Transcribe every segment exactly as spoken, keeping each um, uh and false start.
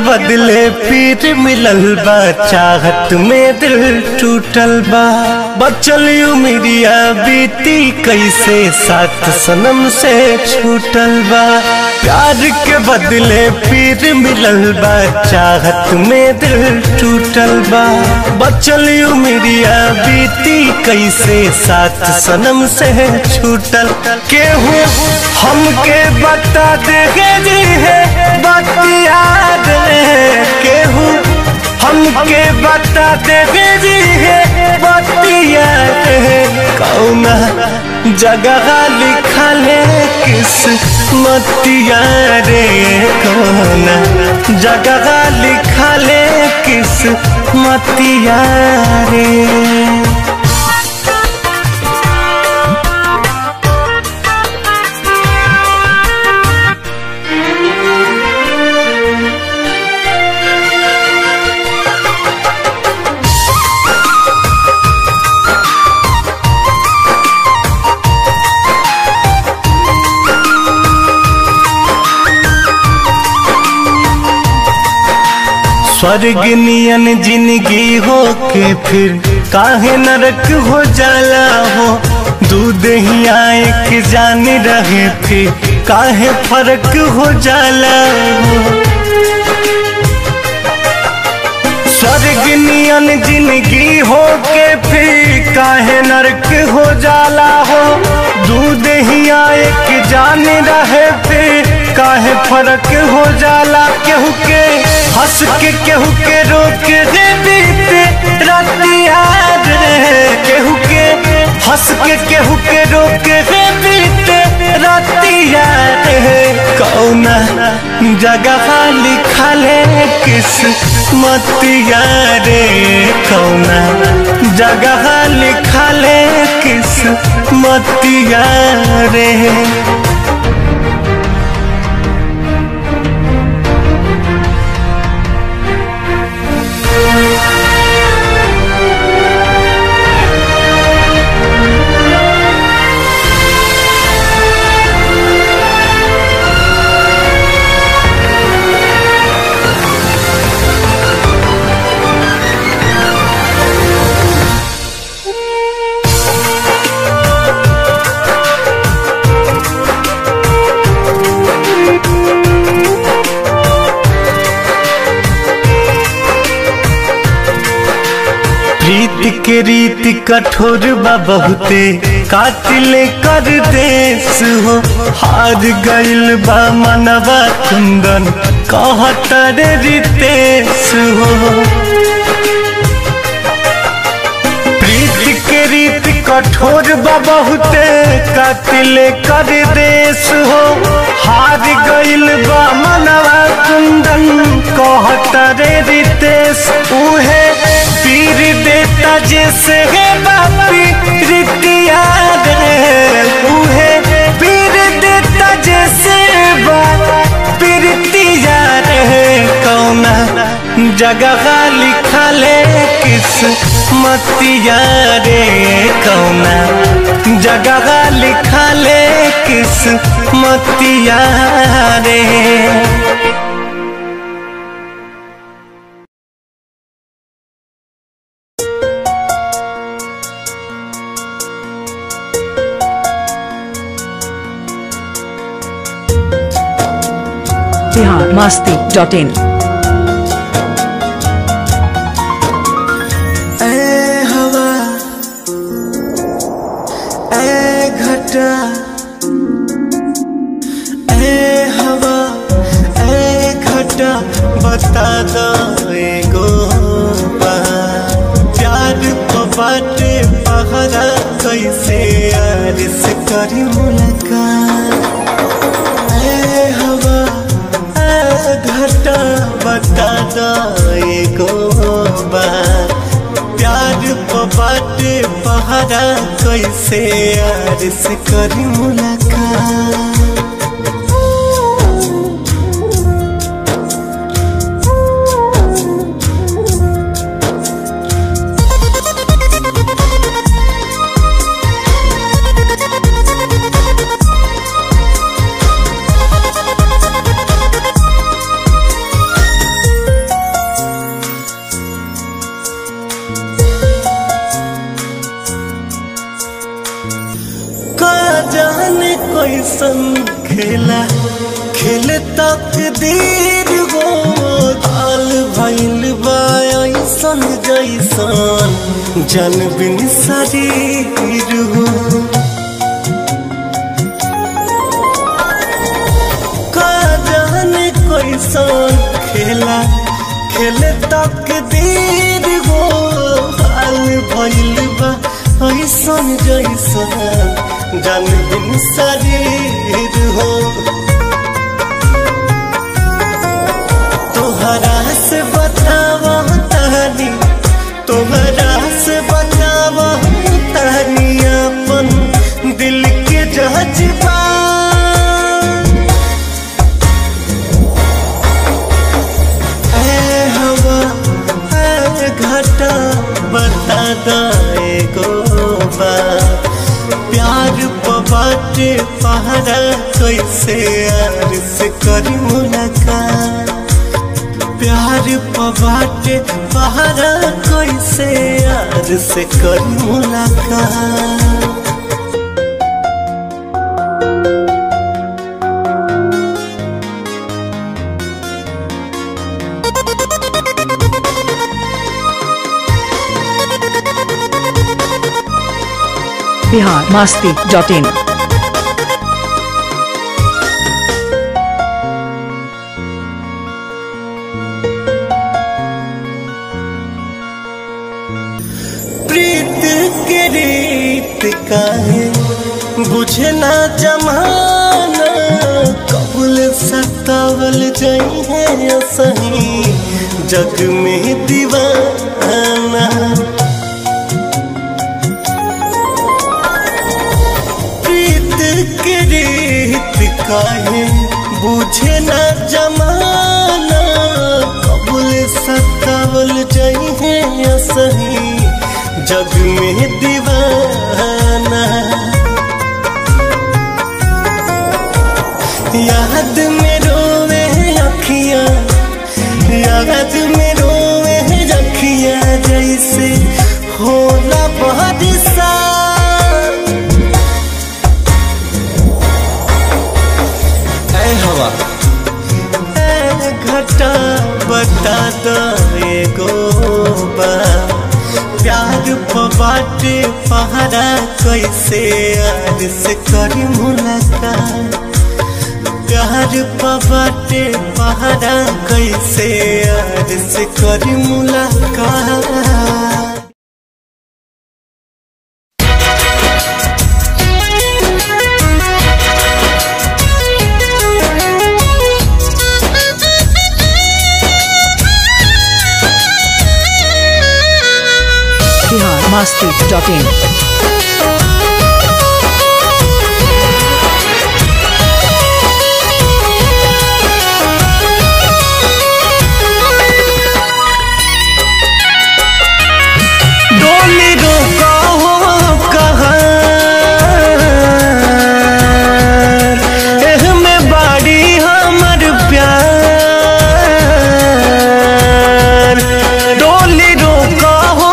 बदले पीर मिलल बा, चाहत में दिल टूटल बा। बचल उमिरिया बीती कैसे साथ सनम से छूटल बा। प्यार के बदले पीर मिलल बा, चाहत में दिल टूटल बा। बचल उमिरिया बीती कैसे साथ सनम से छूटल। केहू हमके बता देगे जी है बतिया दे, केहू हमके बता देगे जी है बतिया दे। कौना जगह लिखल है किस्मतिया रे, कौना जगह लिखल है किस्मतिया रे। स्वर्ग नियन जिंदगी हो के फिर काहे नरक हो जाला हो। दूध ही आए के जान रहे फिर काहे फर्क हो जाला हो। स्वर्ग नियन जिंदगी हो के फिर काहे नरक हो जाला हो। दूध ही आए के जान रहे फिर काहे फर्क हो जाला। केहू के हंस के केहू के रोक दे बीते रतिया रे, केहू के हंस के केहू के रोक दे बीते रतिया रे। कौना जगह लिखल है किस्मतिया रे, कौना जगह लिखल है किस्मतिया रे। प्रीत के रीति कठोर बा बहुते, कातिल कर देश हो। हार गइल बा मनवा कुंदन कहतर रितेश हो। प्रीत के रीति कठोर बा बहुते, कातिल कर देश हो। हार गइल बा मनवा कुंदन कहतर रितेश। उहे पीर देता जैसे है बापी रितिया रे, उहे पीर देता जैसे बापी रितिया रे। कौना जगह लिखल है किस्मतिया रे, कौना जगह लिखल है किस्मतिया रे। Bihar Masti dot in. ऐ हवा ऐ घटा, ऐ हवा ऐ घटा, बता दो एगो प्यार को बाटे पहरा कैसे यार से करी मुलाकात। ऐ हवा घटा बता दो एगो बात, प्यार को बाटे पहरा कैसे यार से करी मुलाकात। कैसन खेला खेले तकदीर हो हाल भइल बा ऐसन जैसन जन बिन शरीर हो का जाने कैसन खेला खेले तकदीर हो हाल भइल बा ऐसन जैसन जन बिन शरीर हो तोहरा से बतावा तहनी तोहरा से बतावा तहनी अपन दिल के जज्बा ऐ हवा ऐ घटा बता दाए गो बात प्यार पबाटे पहरा कैसे यार से करी मुलाकात प्यार पबाटे पहरा कैसे यार से करी मुलाकात बिहार मस्ती डॉट इन। प्रीत के रीत काहे बुझे ना जमाना कबूल सतावल जाई है सही जग में दीवाना के रीत काहे बुझे ना जमाना कबूल सतावल जाई है सही जग में दीवाना याद में रोवे अखियां याद में रोवे अखियां जैसे होला बारिशा घटा बता दे गो प्यार पबाटे पहरा कैसे यार से करी मुलाकात प्यार पबाटे पहरा कैसे यार से करी मुलाकात मस्ती डॉट इन। डोली रोका हो कहाँ एह में बाड़ी हमर प्यार डोली रोका हो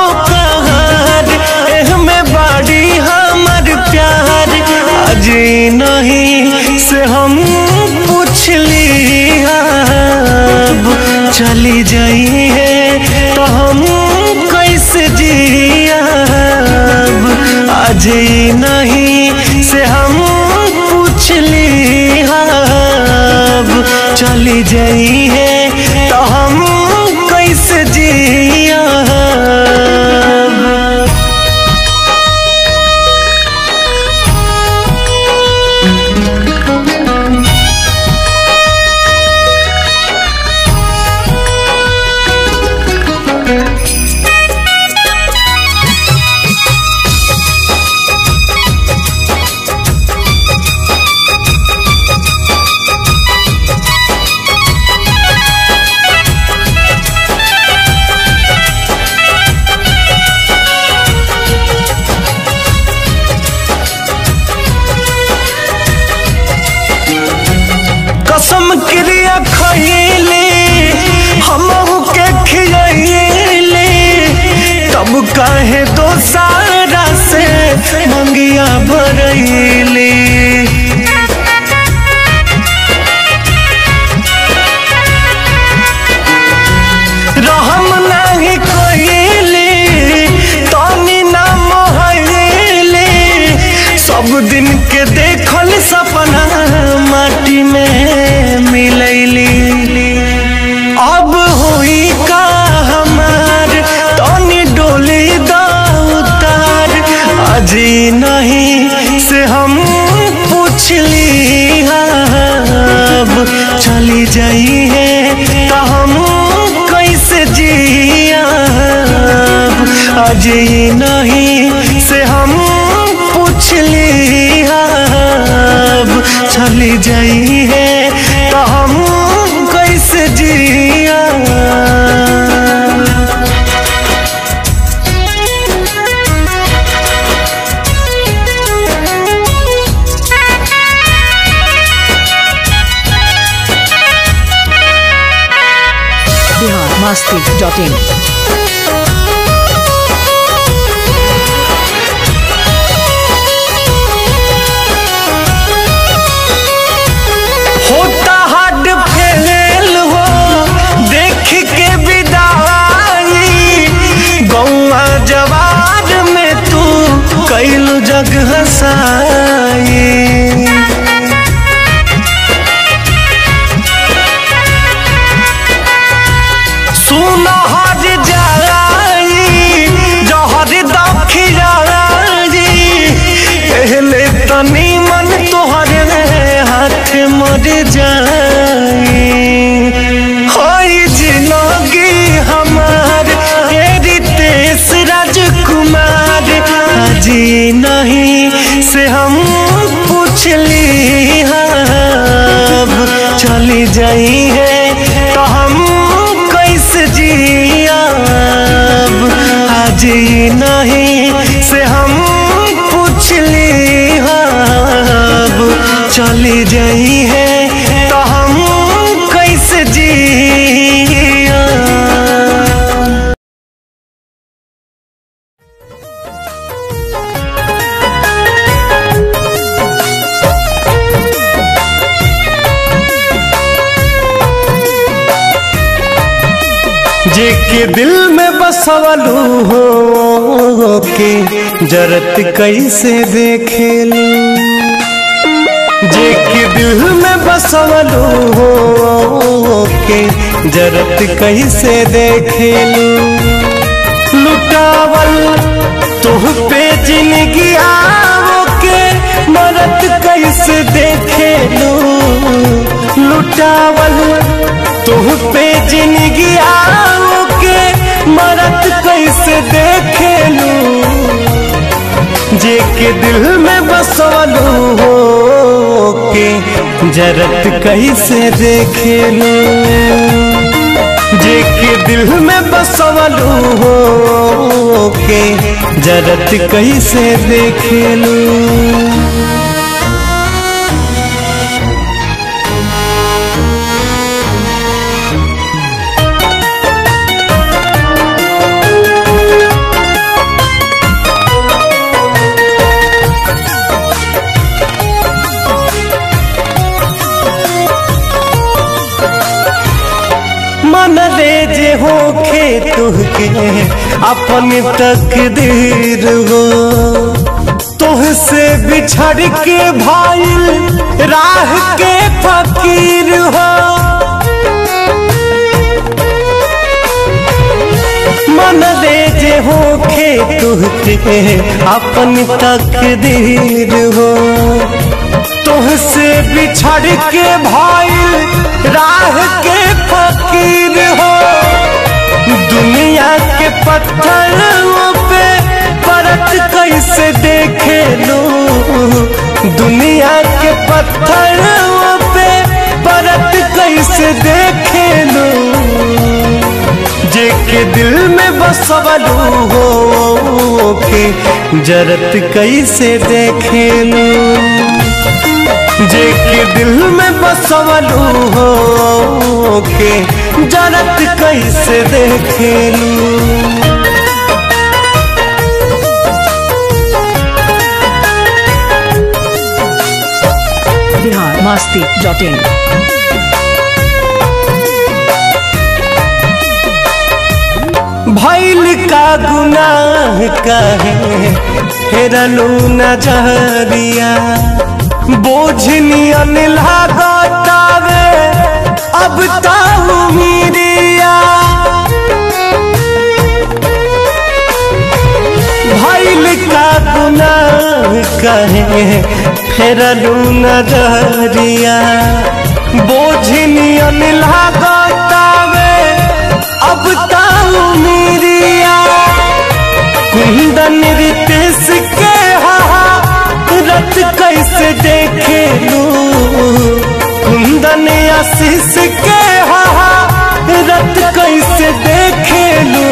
नहीं से हम पूछली अब चली जाई है तो हम कैसे जियब आज नहीं से हम पूछली अब चली जाई है तो हम कैसे जियब कसम क्रिया खइले हमहू के खियले तब काहे दोसारा से मंगिया भरइले सब दिन के देखल सपना माटी में मिलैली। अब हुई का हमार तनी डोली दा उतार, अजी नहीं से हम पूछली अब चली जाई है तो हम कैसे जियब, अजी नहीं से हम पूछली अब चली जाई है तो हम कैसे जियब। Bihar Masti dot in. होता हड फेल हो देख के विदाई, गौआ जवार में तू कैलू जग हसाई। सुनहर जाई जहर दखियाई, पहले तनी मन तोहरे हाथ मर जाई। होई जिंदगी हमार रितेश राजकुमार, अजी नहीं से हम पूछली अब चली जाई है तो हम कैसे जियब, अजी नहीं से हम पूछली अब चली जाई है तो हम कैसे जियब। जे के दिल में बसवलू हो के जरत कैसे देखेलू, जे के दिल में बसवलू हो के जरत कैसे देखेलू। लुटावल तुह पे जिंदगी आओ के मरत कैसे देखेलू, लुटावल तुह पे जिंदगी आओ के मरत कैसे देखेलू। जे के दिल में बसवलू हो के जरत कैसे देखेलू, जे के दिल में बसवलू हो के जरत कैसे देखेलू। मन ले जे होखे तुहके अपन तकदीर हो, तुहसे बिछड़ के भाईल राह के फकीर हो। मन ले जे होखे तुहके अपन तकदीर हो, तुहसे बिछड़ के भाईल राह के फकीर हो। दुनिया के पत्थरों पे परत कैसे देखे लो, दुनिया के पत्थरों पे परत कैसे देखे लो। जे के दिल में बसवलू हो के जरत कैसे देखे लो, जे के दिल में बसवलू हो के जरत कैसे देखेलू। Bihar Masti dot in. भइल का गुनाह काहे हेरलू नजरिया बोझनियन लागतावे अब ताऊ मीरिया भइल का गुनाह काहे हेरलू नजरिया बोझनियन लागतावे अब ताऊ मीरिया कुंदन रितेश के हा रत कैसे देखे लू कुंदन आशीष के हा रत कैसे देखे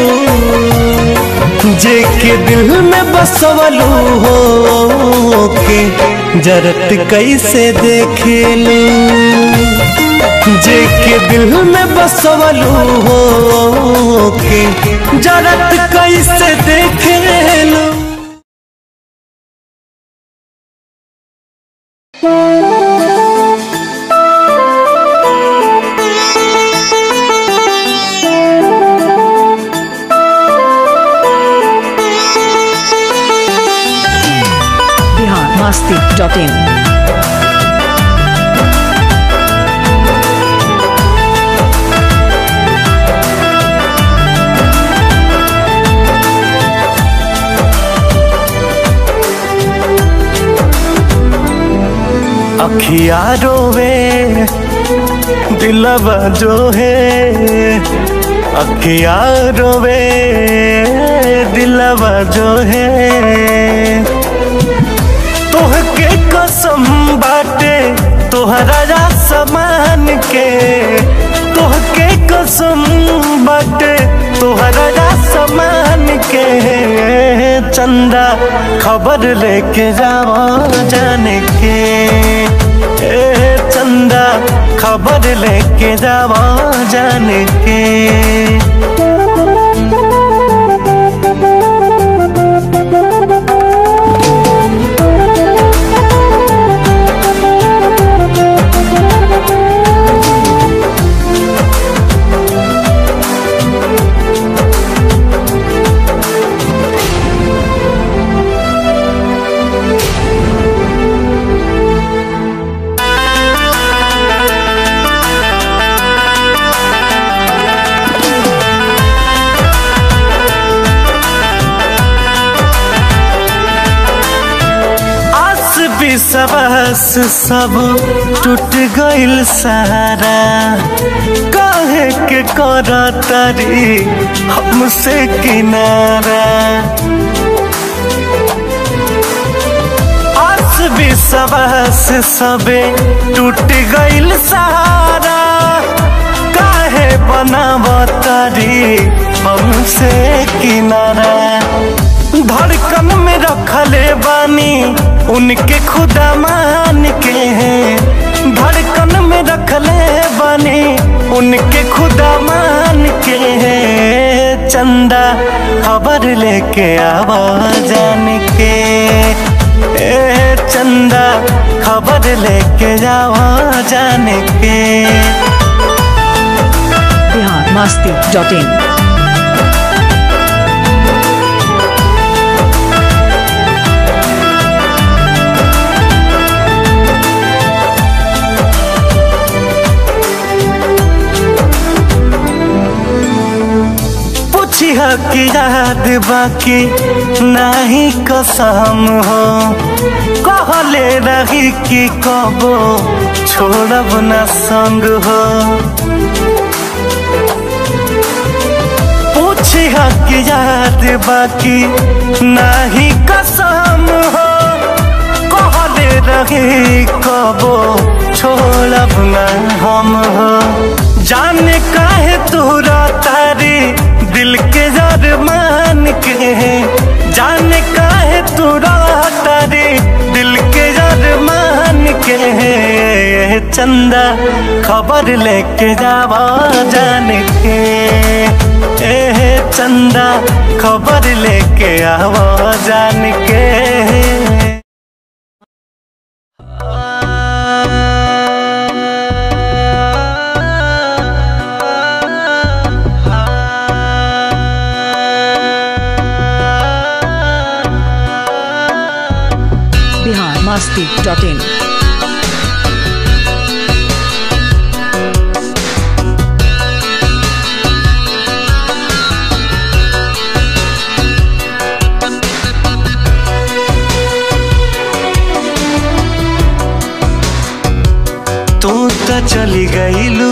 लू जे के दिल में बसवलू हो के जरत कैसे देखे लू जे के दिल में बसवलू हो के जरत कैसे देखे लू। Bihar Masti dot in. अखिया रोवे दिलवा जो है अखिया रोवे दिलवा जो है तोहके कसम बाटे तोहरा समान के तोहके कसम बाटे तोहरा समान के चंदा खबर लेके जावा जाने के ए चंदा खबर लेके जावा जाने के। सबस सब टूट गइल सारा काहे के करा तारी हमसे किनारा आस भी सबस सबे टूट गइल सारा काहे बनावतारी हमसे किनारा धड़कन में रखले बानी उनके खुदा मान के हैं धड़कन में रखले बानी उनके खुदा मान के हैं चंदा खबर लेके आवा जान के ए चंदा खबर लेके जावा जान के। Bihar Masti dot in. की याद बाकी नहीं कसम हो कहले रही कि कबो छोड़ब न संग हो पूछी की याद बाकी नहीं कसम हो कहले रही कबो छोड़ब न हम हो जाने काहे तोरा तारी दिल के मान के जाने काहे तोरा तारी दिल के मान के चंदा खबर लेके जावा जान के ए चंदा खबर लेके आवा जान के। Bihar Masti dot in. तू तो चली गईलू,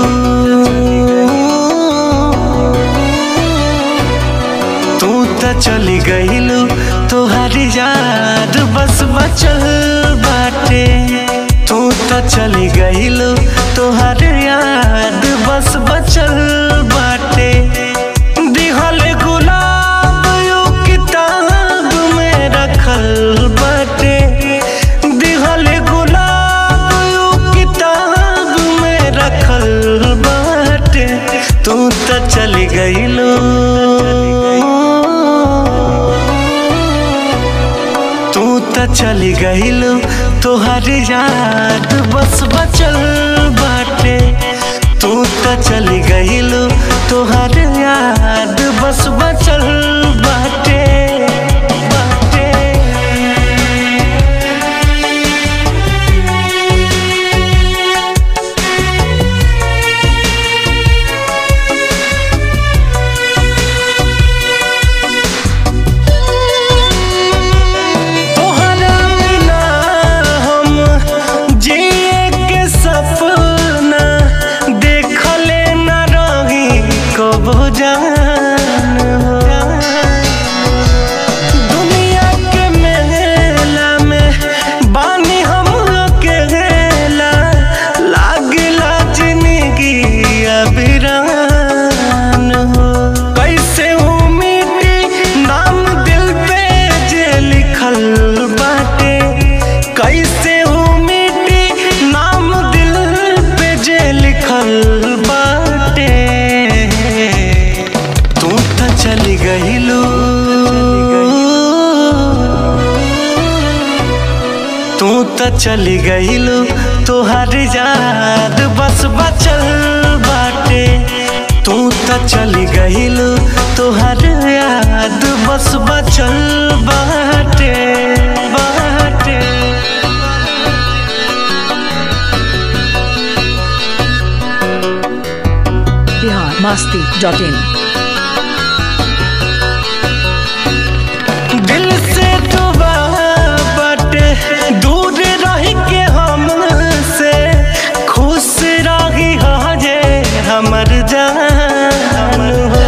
तू तो चली गईलू, तोहारी याद बस बचल बाटे। तू तो चली गईलू, तोहारी याद बस बचल बाटे। दिहल गुलाब यू किताब में रखल बाटे। दिहल गुलाब यू किताब में रखल बाटे। तू तो चली गईलू, तू तो चली गईलू, तोहारी याद बस बचल बाटे। तू तो चली गईलू, तोहारी याद बस बचल बाटे बाटे। दुनिया के मेला में बानी हम अकेला, लागला जिंदगी अबिरान हो। कैसे उम्मीदी नाम दिल पे जे लिखल बाटे। कैसे उम्मीदी नाम दिल पे जे लिखल बाटे। तू तो चली गईलू, तू तो चली गईलू, तोहारी याद बस बचल बाटे। तू तो चली गईलू, तोहारी याद बस बचल बाटे बाटे। Bihar Masti dot in. दिल से दुआ बाटे दूर रह के हमसे, खुश रही जे हमर जान हो।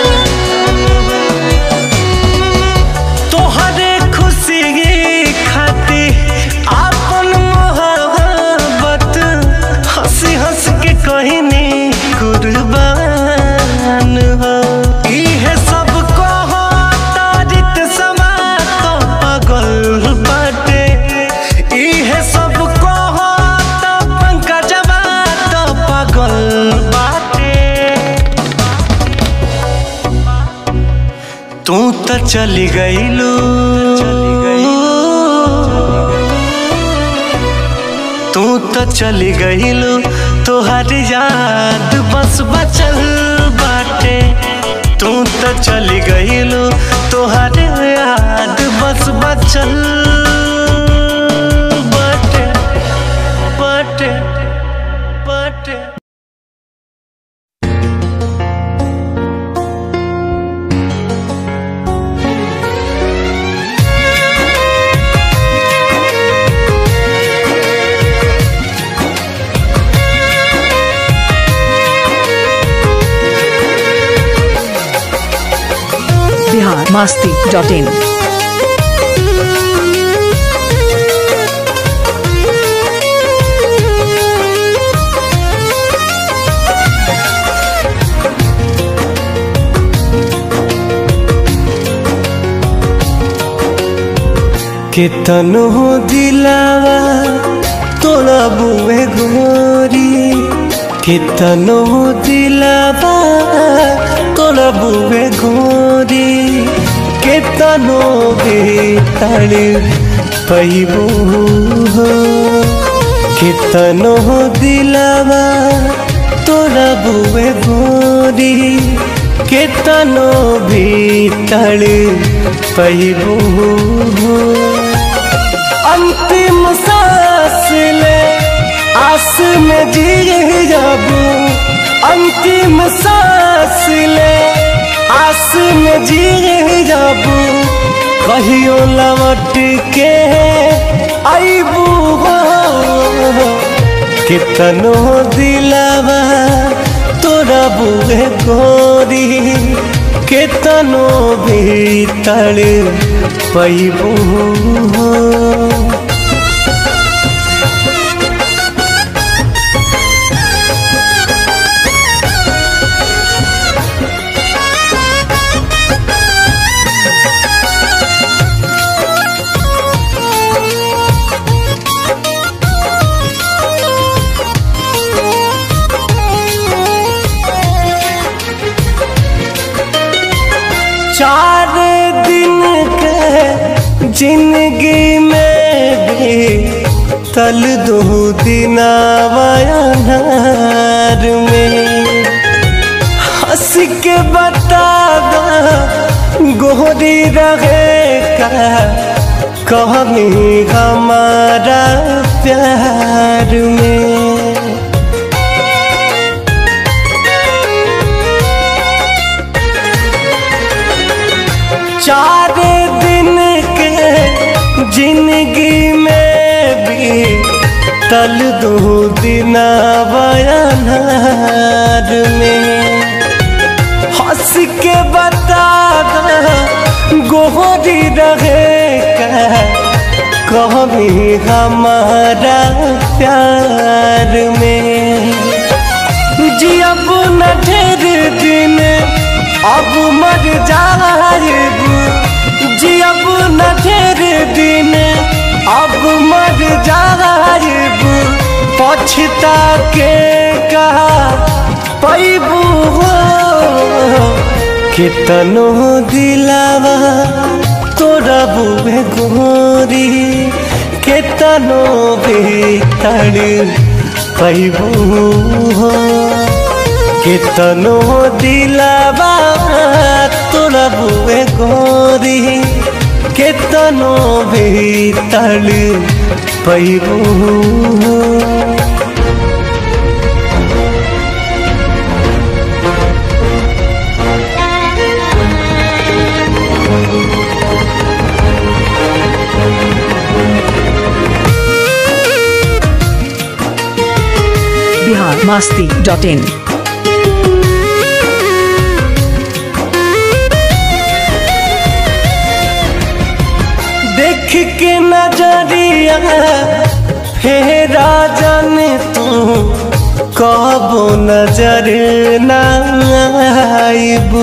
तोहरे खुशी खातिर आपन मोहब्बत हंसी हंस के कहनी कुर्बान हो। इहे सब कहो तारीत समा तो पागल बाटे। इहे सब कहो तो पंकजवा तो पागल बाटे। तू तो चली गईलू, तू तो चली गईलू, तोहारी याद बस बचल बाटे। तू तो चली गईलू, तोहारी याद बस बचल बाटे बाटे बाटे। Bihar Masti dot in. कितनो दिलावा तोड़ा बुए गोरी। कितनो दिलावा तोड़ा बुए गोरी। कितनो बेताल पैबू हो। कितनो दिलावा तोड़ा बुए गोरी। कितनो भीतर पैबू हो। अंत अंतिम सांस ले आस में जी जाबू कहियो लौट के आईबू हो कितनो दिलावा तोरा बुए गोरी कितनो भीतर पैबू हो। चार दिन के जिंदगी में भी तल दो दिन वायानार में हंस के बता गोरी रहे का कमी हमारा प्यार में। चार दिन के जिंदगी में भी तल दो दिन वायानार में हंस के बता गोरी रहे का कमी हमारा प्यार में। जी अब न ढेर दिन अब मर जाएबू जी अब न ढेर दिन अब मर जाएबू पछता के कहा पैबू हो कितनो दिलावा तोरा बुए गोरी कितनो भीतर पैबू हो कितनो दिलावा तोरा बुए गोरी कितनो भीतर पैबू। Bihar Masti dot in. देख के नजरिया फेरा जाने तू कबो नजर न आईबू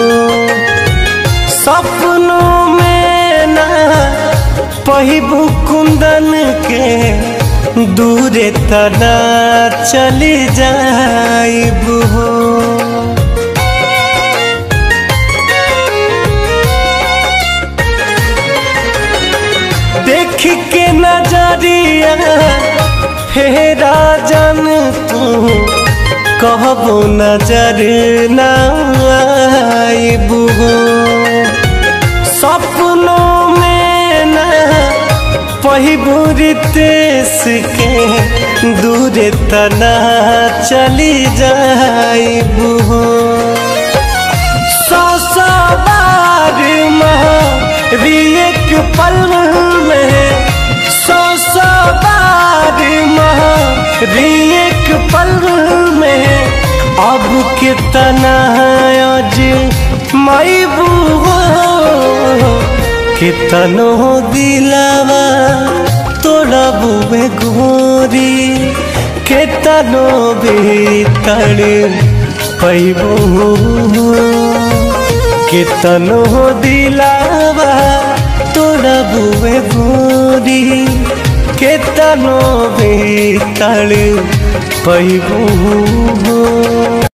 सपनों में न पहिबू कुंदन के दूरे तना चली जाईबू। देख के नजरिया फेरा जान तू कहबो नजर न आईबू सपनों में न पहिबू रितेश के दूरे तना चली जाईबू। सौ सौ बार महारी एक पल में सौ सौ बार महारी एक पल में अब कितना आज मैबू कितनो दिलावा तोरा बुए गोरी कितनो भीतर पैबू कितनो दिलावा तोरा बुए गोरी कितनो भीतर पैबू।